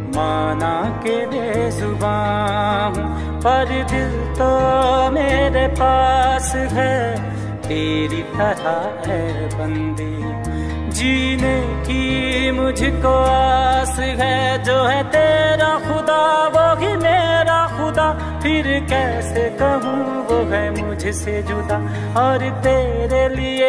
माना के बेजुबान हूँ, पर दिल तो मेरे पास है, तेरी तरह है बंदी। जीने की मुझको आस है, जो है तेरा खुदा वो ही मेरा खुदा। फिर कैसे कहूँ वो है मुझसे जुदा, और तेरे लिए